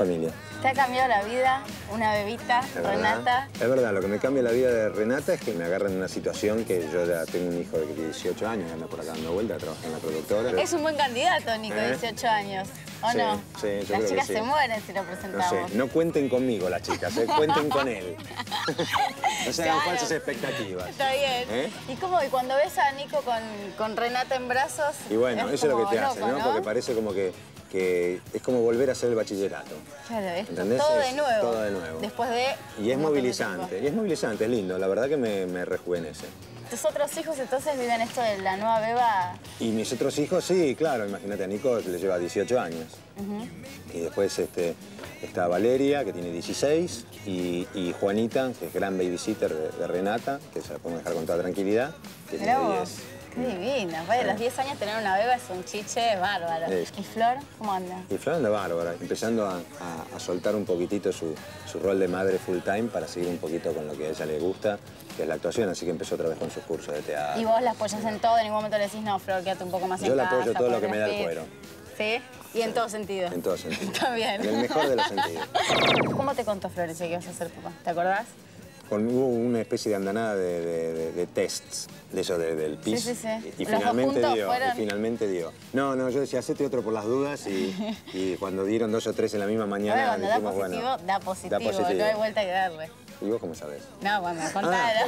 familia. ¿Te ha cambiado la vida una bebita, Renata? Es verdad, lo que me cambia la vida de Renata es que me agarran en una situación que yo ya tengo un hijo de 18 años, anda por acá dando vueltas, trabaja en la productora. Es un buen candidato, Nico, 18 años. ¿O sí, no? Sí, yo las creo chicas que sí. se mueren si lo presentamos. No sé, no cuenten conmigo las chicas, cuenten con él. No se hagan Claro. falsas expectativas. Está bien. ¿Y cómo? ¿Y cuando ves a Nico con Renata en brazos? Y bueno, eso es lo que te hace, loco, ¿no? Porque parece como que es como volver a hacer el bachillerato. Claro, es ¿Entendés? todo Es de nuevo. todo de nuevo. Después de... Y es movilizante, es lindo. La verdad que me rejuvenece. ¿Tus otros hijos entonces viven esto de la nueva beba? Y mis otros hijos, sí, claro. Imagínate, a Nico le lleva 18 años. Y después está Valeria, que tiene 16, y Juanita, que es gran babysitter de Renata, que se la podemos dejar con toda tranquilidad, que tiene 10. Qué divina. Vaya, a los 10 años tener una beba es un chiche bárbaro. Sí. ¿Y Flor, cómo anda? Y Flor anda bárbara, empezando a soltar un poquitito su rol de madre full time para seguir un poquito con lo que a ella le gusta, que es la actuación, así que empezó otra vez con sus cursos de teatro. ¿Y vos la apoyas en todo? ¿En ningún momento le decís, no, Flor, quédate un poco más en casa? Yo la apoyo todo lo que me da el cuero. ¿Sí? ¿Y en todo sentido? En todo sentido. Está bien. En el mejor de los sentidos. ¿Cómo te contó Florencia que ibas a ser papá? ¿Te acordás? Hubo una especie de andanada de tests, de eso del PIS. Sí. Y ¿Los finalmente dos juntos dio, fueron? y finalmente dio. No, yo decía, hacete otro por las dudas y cuando dieron 2 o 3 en la misma mañana Cuando da dijimos, positivo, bueno, da positivo, no hay vuelta que darle. ¿Y vos cómo sabés? No, bueno, contala.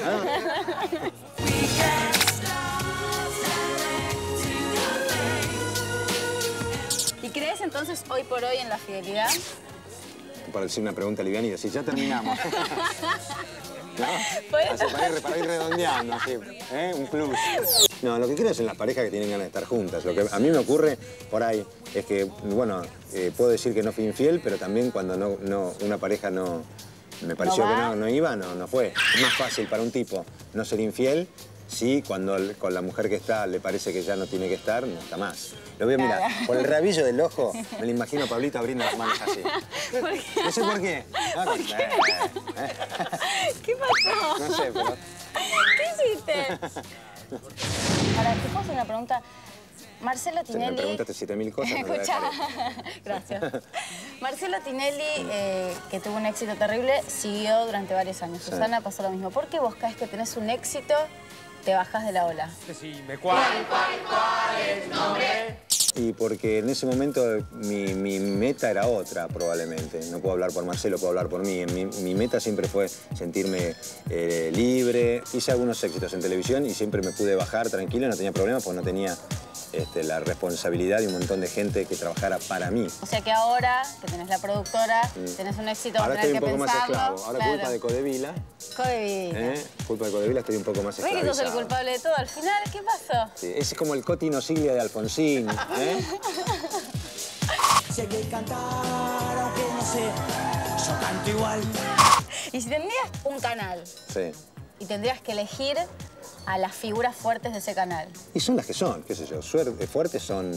¿Y crees entonces hoy por hoy en la fidelidad? Para decir una pregunta liviana y decir, ya terminamos. ¿No? Pues- Así, para ir redondeando, así, un plus. No, lo que creo es en las parejas que tienen ganas de estar juntas. Lo que a mí me ocurre por ahí es que, bueno, puedo decir que no fui infiel, pero también cuando una pareja no... Me pareció ¿No va? que no iba, no fue. Es más fácil para un tipo no ser infiel si cuando con la mujer que está le parece que ya no tiene que estar, no está más. Lo veo, mira, por el rabillo del ojo, me lo imagino a Pablito abriendo las manos así. ¿Por qué? No sé por qué. ¿Por qué? ¿Qué pasó? No sé, pero... ¿Qué hiciste? Ahora, ¿te puedo hacer una pregunta? Marcelo Si me Tinelli... preguntaste 7000 cosas, no te voy a Escuchá. dejar. Gracias. Marcelo Tinelli, que tuvo un éxito terrible, siguió durante varios años. Sí. Susana pasó lo mismo. ¿Por qué vos caes que tenés un éxito, te bajás de la ola? Decime cuál es nombre. Y porque en ese momento mi meta era otra, probablemente. No puedo hablar por Marcelo, puedo hablar por mí. Mi meta siempre fue sentirme libre. Hice algunos éxitos en televisión y siempre me pude bajar tranquilo, no tenía problemas porque no tenía la responsabilidad de un montón de gente que trabajara para mí. O sea que ahora, que tenés la productora, tenés un éxito, Ahora vas a estoy tener un que poco más pensarlo. esclavo. Ahora Claro. culpa de Codevila. Codevila. Culpa de Codevila estoy un poco más ¿Ves que sos el esclavizado. culpable de todo? Al final, ¿qué pasó? Sí, es como el Coti Siglia de Alfonsín. Si hay que cantar, aunque no sé, yo canto igual. Y si tendrías un canal Sí. y tendrías que elegir a las figuras fuertes de ese canal. Y son las que son, qué sé yo. Suerte son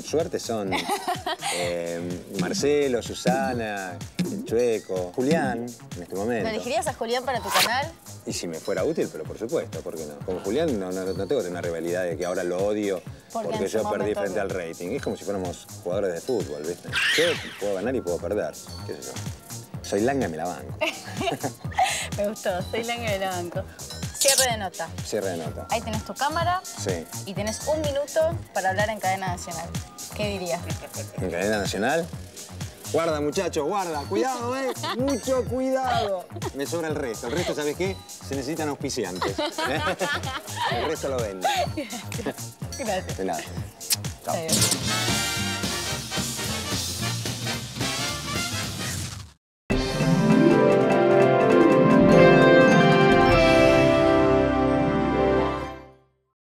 Marcelo, Susana, el Chueco, Julián, en este momento. ¿Lo elegirías a Julián para tu canal? Y si me fuera útil, pero por supuesto, ¿por qué no? Con Julián no tengo que tener una rivalidad de que ahora lo odio Porque porque en su yo perdí momento frente al rating. Es como si fuéramos jugadores de fútbol, ¿viste? Yo puedo ganar y puedo perder, qué sé yo. Soy langa y me la banco. Me gustó, soy Langa de la banco. Cierre de nota. Cierre de nota. Ahí tenés tu cámara Sí. y tenés 1 minuto para hablar en cadena nacional. ¿Qué dirías? En cadena nacional. Guarda, muchachos, guarda. Cuidado, mucho cuidado. Me sobra el resto. El resto, ¿sabes qué? Se necesitan auspiciantes. El resto lo vendo. Gracias. De nada. Chao. Adiós.